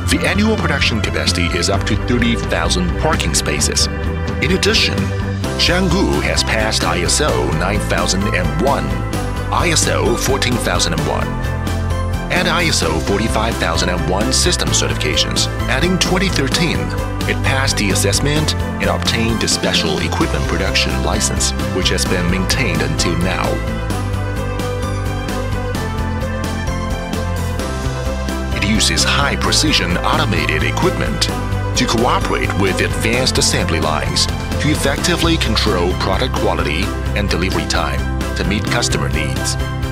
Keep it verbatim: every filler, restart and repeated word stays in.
The annual production capacity is up to thirty thousand parking spaces. In addition, Xianggu has passed I S O nine thousand one, I S O fourteen thousand one, and I S O forty-five thousand one system certifications. And in twenty thirteen, it passed the assessment and obtained the Special Equipment Production License, which has been maintained until now. It uses high-precision automated equipment to cooperate with advanced assembly lines to effectively control product quality and delivery time to meet customer needs.